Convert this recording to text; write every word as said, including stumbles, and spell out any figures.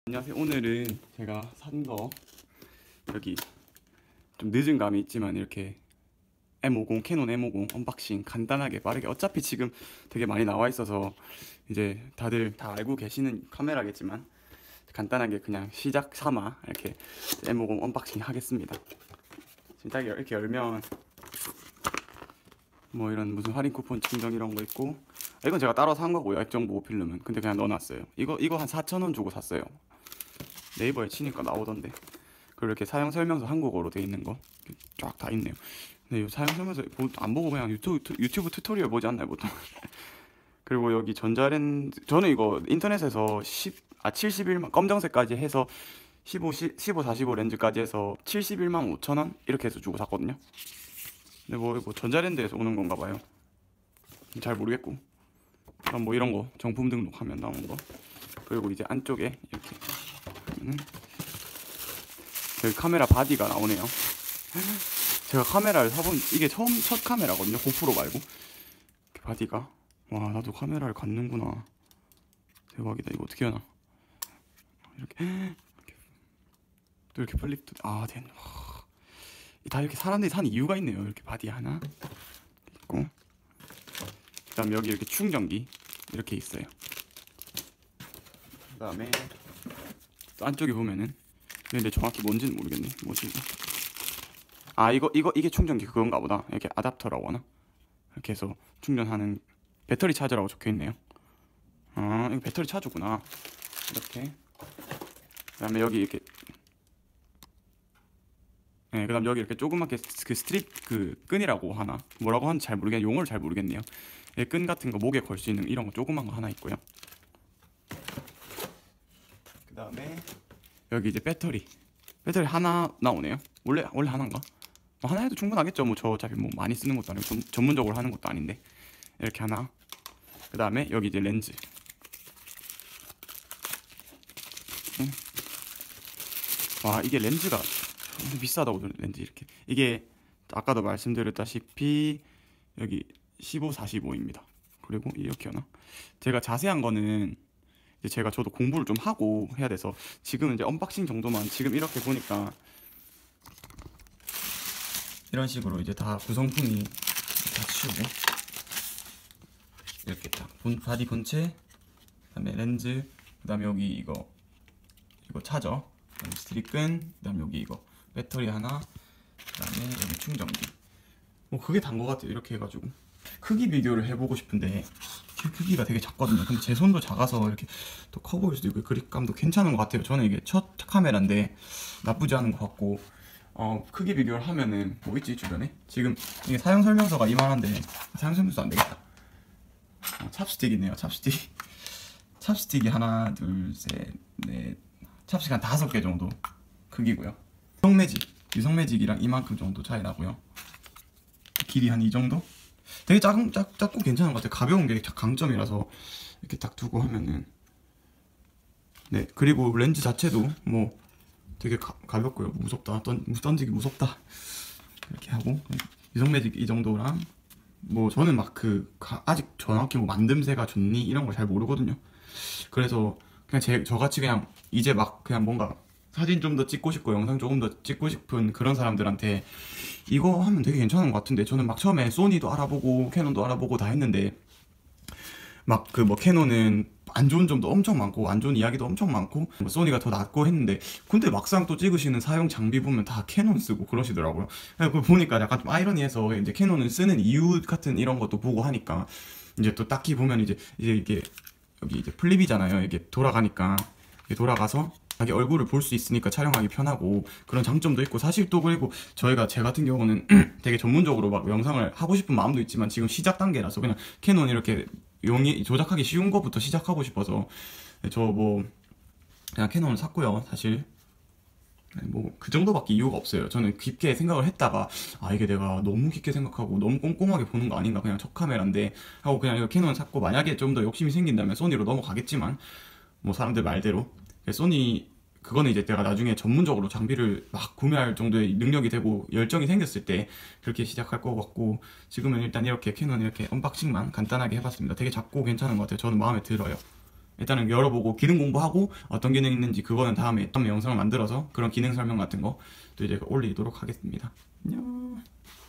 안녕하세요. 오늘은 제가 산 거 여기 좀 늦은 감이 있지만 이렇게 엠 오십 캐논 엠 오십 언박싱 간단하게 빠르게, 어차피 지금 되게 많이 나와 있어서 이제 다들 다 알고 계시는 카메라겠지만 간단하게 그냥 시작 삼아 이렇게 엠 오십 언박싱 하겠습니다. 지금 딱 이렇게 열면 뭐 이런 무슨 할인 쿠폰 증정 이런 거 있고, 이건 제가 따로 산 거고요. 액정 보호 필름은 근데 그냥 넣어놨어요. 이거 이거 한 사천 원 주고 샀어요. 네이버에 치니까 나오던데. 그리고 이렇게 사용 설명서 한국어로 돼 있는 거 쫙 다 있네요. 근데 이 사용 설명서 안 보고 그냥 유튜브 유튜브 튜토리얼 보지 않나요 보통? 그리고 여기 전자렌즈, 저는 이거 인터넷에서 십, 아 칠십일만 검정색까지 해서 십오, 십오, 사십오 렌즈까지 해서 칠십일만 오천 원 이렇게 해서 주고 샀거든요. 근데 뭐 이거 전자랜드에서 오는 건가 봐요. 잘 모르겠고. 그럼 뭐 이런 거 정품 등록하면 나오는 거. 그리고 이제 안쪽에 이렇게 음. 여기 카메라 바디가 나오네요. 제가 카메라를 사본 이게 처음 첫 카메라거든요. 고프로 말고. 이렇게 바디가, 와 나도 카메라를 갖는구나. 대박이다. 이거 어떻게 하나? 이렇게, 이렇게 또 이렇게 플립도 아 된. 다 이렇게 사람들이 산 이유가 있네요. 이렇게 바디 하나 있고, 그다음 여기 이렇게 충전기 이렇게 있어요. 그다음에 또 안쪽에 보면은, 근데 정확히 뭔지는 모르겠네. 뭐지 이거? 아 이거 이거 이게 충전기 그건가 보다. 이렇게 아답터라고 하나? 이렇게 해서 충전하는 배터리 차저라고 적혀 있네요. 아 이거 배터리 차저구나. 이렇게. 그다음에 여기 이렇게, 네, 그다음 여기 이렇게 조그맣게 그 스트립 그 끈이라고 하나? 뭐라고 하는지 잘 모르겠, 용어를 잘 모르겠네요. 예, 끈 같은 거 목에 걸 수 있는 이런 거 조그만 거 하나 있고요. 그다음에 여기 이제 배터리 배터리 하나 나오네요. 원래 원래 하나인가? 뭐 하나 해도 충분하겠죠. 뭐 저 어차피 뭐 많이 쓰는 것도 아니고 좀 전문적으로 하는 것도 아닌데. 이렇게 하나. 그 다음에 여기 이제 렌즈. 응? 와 이게 렌즈가 엄청 비싸다고. 렌즈 이렇게, 이게 아까도 말씀드렸다시피 여기 십오, 사십오입니다. 그리고 이렇게 하나. 제가 자세한 거는 이제 제가 저도 공부를 좀 하고 해야 돼서 지금은 이제 언박싱 정도만, 지금 이렇게 보니까 이런 식으로 이제 다 구성품이 다 치우고 이렇게 딱 본, 바디 본체, 그다음에 렌즈, 그다음에 여기 이거 이거 차저, 그다음에 스트립끈, 그다음에 여기 이거 배터리 하나, 그다음에 여기 충전기. 뭐 그게 단 거 같아요. 이렇게 해가지고 크기 비교를 해보고 싶은데 크기가 되게 작거든요. 근데 제 손도 작아서 이렇게 또 커 보일 수도 있고 그립감도 괜찮은 것 같아요. 저는 이게 첫 카메라인데 나쁘지 않은 것 같고, 어 크기 비교를 하면은 뭐 있지 주변에? 지금 이게 사용 설명서가 이만한데 사용 설명서 안 되겠다. 어, 찹스틱 있네요. 찹스틱. 찹스틱이 하나, 둘, 셋, 넷. 찹스틱 한 다섯 개 정도 크기고요. 유성 매직, 유성 매직이랑 이만큼 정도 차이 나고요. 길이 한 이 정도? 되게 작은, 작, 작고 괜찮은 것 같아요. 가벼운 게 강점이라서 이렇게 딱 두고 하면은. 네, 그리고 렌즈 자체도 뭐 되게 가, 가볍고요. 무섭다. 던, 던지기 무섭다. 이렇게 하고 유성 매직 이 정도랑, 뭐 저는 막 그 아직 정확히 뭐 만듦새가 좋니 이런 걸 잘 모르거든요. 그래서 그냥 제 저같이 그냥 이제 막 그냥 뭔가 사진 좀 더 찍고 싶고 영상 조금 더 찍고 싶은 그런 사람들한테 이거 하면 되게 괜찮은 것 같은데, 저는 막 처음에 소니도 알아보고 캐논도 알아보고 다 했는데 막 그 뭐 캐논은 안 좋은 점도 엄청 많고 안 좋은 이야기도 엄청 많고 뭐 소니가 더 낫고 했는데, 근데 막상 또 찍으시는 사용 장비 보면 다 캐논 쓰고 그러시더라고요. 그거 보니까 약간 좀 아이러니해서 이제 캐논을 쓰는 이유 같은 이런 것도 보고 하니까 이제 또 딱히 보면 이제 이제 이게 여기 이제 플립이잖아요. 이게 돌아가니까 이게 돌아가서 자기 얼굴을 볼 수 있으니까 촬영하기 편하고 그런 장점도 있고, 사실 또 그리고 저희가 제 같은 경우는 되게 전문적으로 막 영상을 하고 싶은 마음도 있지만 지금 시작 단계라서 그냥 캐논 이렇게 용이 조작하기 쉬운 것부터 시작하고 싶어서 저 뭐 그냥 캐논을 샀고요. 사실 뭐 그 정도밖에 이유가 없어요. 저는 깊게 생각을 했다가 아 이게 내가 너무 깊게 생각하고 너무 꼼꼼하게 보는 거 아닌가, 그냥 첫 카메라인데 하고 그냥 이거 캐논 샀고, 만약에 좀 더 욕심이 생긴다면 소니로 넘어가겠지만 뭐 사람들 말대로 소니, 그거는 이제 내가 나중에 전문적으로 장비를 막 구매할 정도의 능력이 되고 열정이 생겼을 때 그렇게 시작할 것 같고, 지금은 일단 이렇게 캐논 이렇게 언박싱만 간단하게 해봤습니다. 되게 작고 괜찮은 것 같아요. 저는 마음에 들어요. 일단은 열어보고 기능 공부하고 어떤 기능이 있는지 그거는 다음에 다음에 영상을 만들어서 그런 기능 설명 같은 거 또 이제 올리도록 하겠습니다. 안녕.